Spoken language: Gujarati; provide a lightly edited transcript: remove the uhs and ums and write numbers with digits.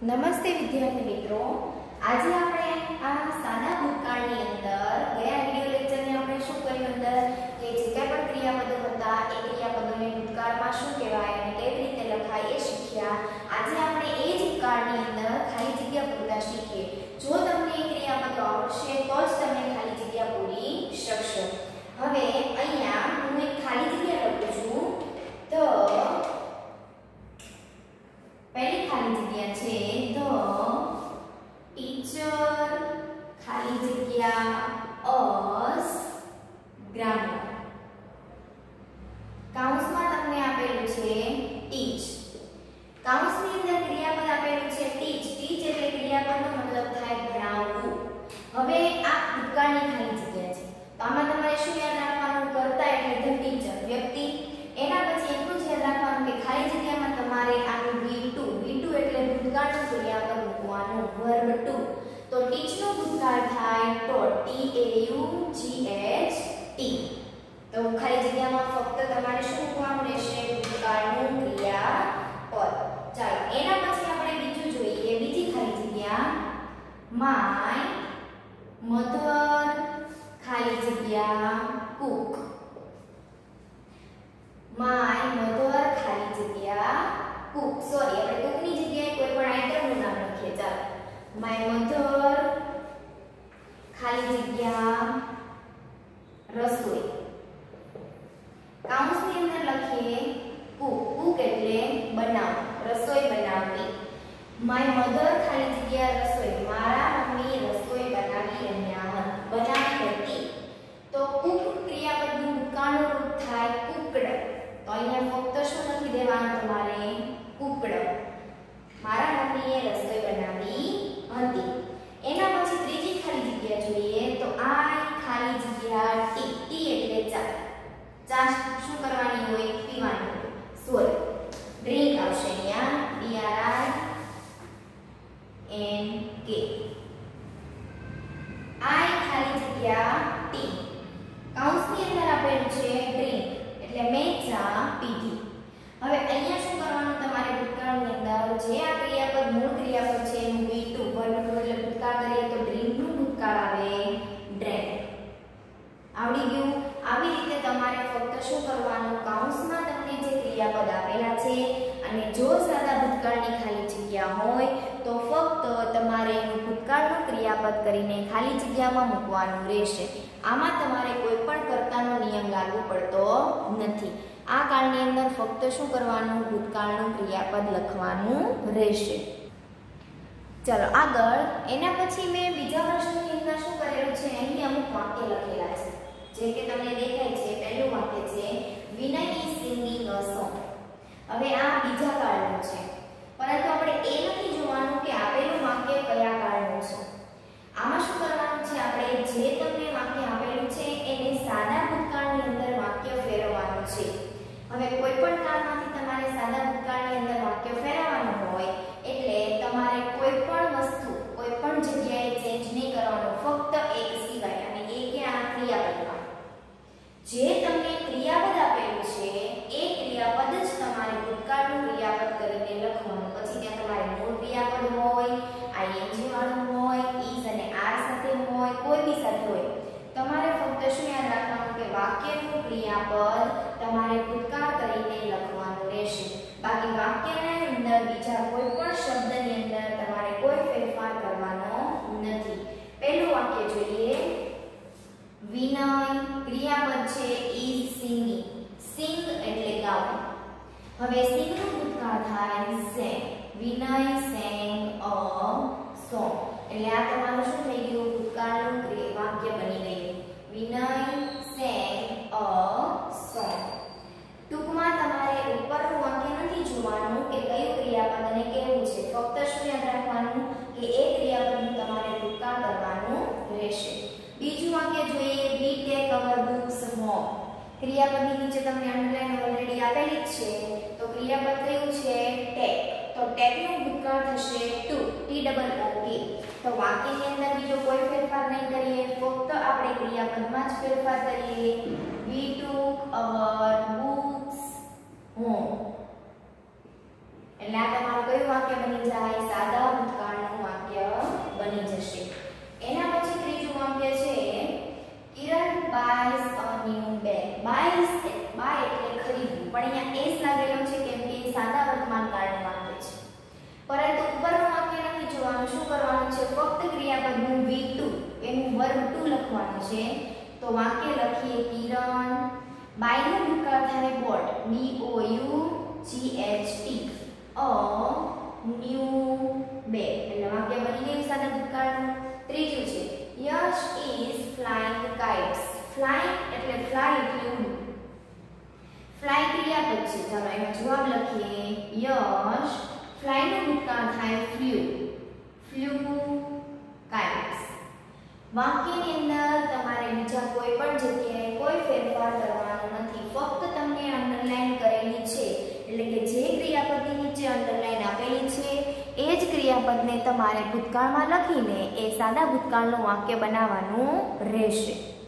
નમસ્તે વિદ્યાર્થી મિત્રો, આજે આપણે આ સાદા ભૂતકાળની અંદર ગયા વિડિયો લેક્ચરની આપણે શું કર્યું અંદર કે જે કંઈ પણ ક્રિયાપદો હતા એ ક્રિયાપદોને ભૂતકાળમાં શું કહેવાય અને કેવી રીતે લખાય એ શીખ્યા। આજે આપણે એ જ કાળની અંદર ખાલી જગ્યા પૂરતા શીખીએ। જો તમને એ ક્રિયાપદો આવડશે તો જ તમે ખાલી જગ્યા પૂરી શકશો। હવે અહીંયા હું એક ખાલી જગ્યા લખું છું। તો पहली खाली जग्या छे तो टीचर खाली जग्या अस ग्रामर काउंस में तमने आपेलू छे टीच। काउंस ની અંદર ક્રિયાપદ આપેલું છે ટીચ। ટીચ એટલે ક્રિયાપદનો મતલબ થાય ભણાવવું। હવે આ ભૂતકાળની ખાલી જગ્યા છે તો આમાં તમારે શું યાદ રાખવાનું કરતા એટલે ધ ટીચર વ્યક્તિ। એના પછી એટલું જ યાદ રાખવાનું કે ખાલી જગ્યામાં તમારે આનું V2 એટલે ભૂતકાળનું ક્રિયાપદ મૂકવાનું વર્બ ટુ। તો ટીચ નો ભૂતકાળ થાય ટોટ TAUGHT। તો ખાલી જગ્યામાં ફક્ત તમારે શું મૂકવાનું રહેશે ભૂતકાળનું ક્રિયાપદ। ચાલો એના પછી આપણે બીજું જોઈએ બીજી ખાલી જગ્યા માય મધર ખાલી જગ્યા કુક। माय मदर खाली जग्या कुक। सॉरी આપણે कुक ની જગ્યાએ કોઈ પણ આઇટમ નું નામ લખીએ। ચાલો माय मदर ખાલી જગ્યા રસોઈ। કાઉન્સ ની અંદર લખીએ કુક। કુક એટલે બનાવ રસોઈ બનાવવી। माय मदर ખાલી જગ્યા રસોઈ મારા મમ્મી રસોઈ બનાવી રહ્યા બનાવી હતી। તો કુક ક્રિયાપદનું ભૂતકાળનું રૂપ થાય કુકડ। तो અહીંયા ફક્ત શું લખી દેવાનું તમારે કુકડ મારા મમ્મીએ રસોઈ બનાવી હતી। એના પછી ત્રીજી ખાલી જગ્યા જોઈએ તો આ ખાલી જગ્યા ટી। ટી એટલે ચા। ચા શું કરવાની હોય પીવાની હોય। સોરી ડ્રિંક આવશે અહીંયા DRINK। આ ખાલી જગ્યા ટી કાઉન્સ ની અંદર આપેલું છે ડ્રિંક એટલે મેં ચા પીધી। હવે અહીંયા શું કરવાનું તમારે ભૂતકાળની અંદર જે આ ક્રિયાપદ મૂળ ક્રિયાપદ છે એનું V2 વર્બ ટુ એટલે ભૂતકાળ કરીએ તો ડ્રિંક નું ભૂતકાળ આવે ડ્રેન્ક। આવડી ગયું। આવી રીતે તમારે ફક્ત શું કરવાનું કાઉન્સમાં તમને જે ક્રિયાપદ આપેલા છે અને જો સાદા ભૂતકાળની ખાલી જગ્યા હોય તો ફક્ત તમારે એનું ભૂતકાળનું ક્રિયાપદ કરીને ખાલી જગ્યામાં મૂકવાનું રહેશે। આમાં તમારે કોઈ પણ કર્તાનો નિયમ લાગુ પડતો નથી। આ કાળની અંદર ફક્ત શું કરવાનું ભૂતકાળનું ક્રિયાપદ લખવાનું રહેશે। ચલો આગળ એના પછી મેં બીજા પ્રશ્નની અંદર શું કરેલું છે અહીં અમુક વાક્ય લખેલા છે જે કે તમને દેખાય છે। પહેલું વાક્ય છે Vinay is singing a song. હવે આ બીજા કાળનું છે પરંતુ આપણે એ નથી જોવાનું કે આપેલું વાક્ય કયા કાળનું છે। આમાં શું કરવાનું છે આપણે જે તમને વાક્ય આપેલું છે એને સાદા ભૂતકાળની અંદર વાક્ય ફેરવવાનું છે। હવે કોઈ પણ કાળમાંથી તમારે સાદા ભૂતકાળની અંદર વાક્ય ફેરવવાનું હોય એટલે તમારે કોઈ પણ વસ્તુ કોઈ પણ જગ્યાએ ચેન્જ નહીં કરવાનું ફક્ત એક સિવાય અને એ કે આ ક્રિયાપદમાં જે તમને ક્રિયાપદ આપેલું છે એ ક્રિયાપદ જ તમારે ભૂતકાળનું ક્રિયાપદ કરીને લખવાનું। પછી ત્યાં તમારે મૂળ ક્રિયાપદ હોય ING વાળું હોય is અને are સાથે હોય કોઈ બી સાથે હોય તમારે ફક્ત શું યાદ રાખવાનું કે વાક્યનું ક્રિયાપદ તમારે ભૂતકાળ કરીને લખવાનું રહેશે। બાકી વાક્યની અંદર બીજા કોઈ પણ શબ્દની અંદર તમારે કોઈ ફેરફાર કરવાનો નથી। પહેલું વાક્ય જોઈએ વિનય ક્રિયાપદ છે is singing। sing એટલે ગાવું। હવે sing નું ભૂતકાળ થાય sang। Vinay sang a song એટલે આ તમારું શું થઈ ગયું ભૂતકાળનું વાક્ય બની ગયું વિનય sang a song। ટૂંકમાં તમારે ઉપરનું વાક્ય નથી જોવાનું કે કયું ક્રિયાપદ અને કેવું છે ફક્ત શું યાદ રાખવાનું કે એ ક્રિયાપદનું તમારે ભૂતકાળ કરવાનું રહેશે। બીજું વાક્ય જોઈએ we take our books home। ક્રિયાપદની નીચે તમને અંડરલાઈન ઓલરેડી આપેલી જ છે તો ક્રિયાપદ કયું છે ટેક। તો ટેક નું ભૂતકાળ થશે ટુ TOOK। તો વાક્યની અંદર બીજો કોઈ ફેરફાર નહીં કરીએ ફક્ત આપણે ક્રિયાપદમાં જ ફેરફાર કરીએ we took our books home। એટલે એટલે આ તમારું કયું વાક્ય બની જાય? સાદા ભૂતકાળનું વાક્ય બની જશે. એના પછી ત્રીજું વાક્ય છે Kiran buys a new bag. buys buy એટલે ખરીદવું, પણ અહીંયા s લાગેલો છે કેમ કે એ સાદા વર્તમાન કાળનું વાક્ય છે. પરંતુ ઉપરનું વાક્ય નથી જોવાનું. શું કરવાનું છે? ફક્ત ક્રિયાપદનું V2 એનું વર્બ 2 લખવાનું છે. તો વાક્ય લખીએ કિરણ બાય નું ભૂતકાળ થાય bought, B O U G H T, a new bag. એટલે વાક્ય બની ગયું સાદા ભૂતકાળનું. ત્રીજું છે યશ is flying kites. flying એટલે fly એટલે ઉડવું. fly ક્રિયાપદ છે. ચાલો એમાં જવાબ લખીએ. યશ fly નું ભૂતકાળ થાય flew, kites. વાક્યની અંદર તમારે બીજા કોઈ પણ જગ્યાએ કોઈ ફેરફાર કરવાનો નથી. ફક્ત તમને અંડરલાઈન કરેલી છે એટલે કે જે ક્રિયાપદની નીચે અંડરલાઈન આપેલી છે એ જ ક્રિયાપદને તમારે ભૂતકાળમાં લખીને એ સાદા ભૂતકાળનું વાક્ય બનાવવાનું રહેશે.